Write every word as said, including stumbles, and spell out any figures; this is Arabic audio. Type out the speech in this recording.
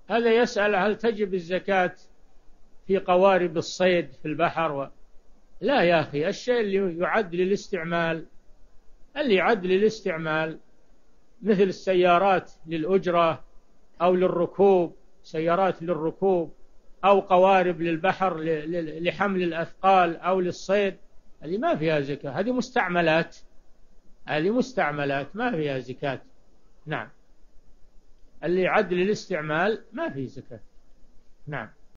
هذا يسأل هل تجب الزكاة في قوارب الصيد في البحر و... لا يا أخي، الشيء اللي يعد للاستعمال، اللي يعد للاستعمال مثل السيارات للأجرة أو للركوب، سيارات للركوب أو قوارب للبحر لحمل الأثقال أو للصيد، هذه ما فيها زكاة، هذه مستعملات، هذه مستعملات ما فيها زكاة. نعم، اللي يعد للاستعمال ما فيه زكاة. نعم.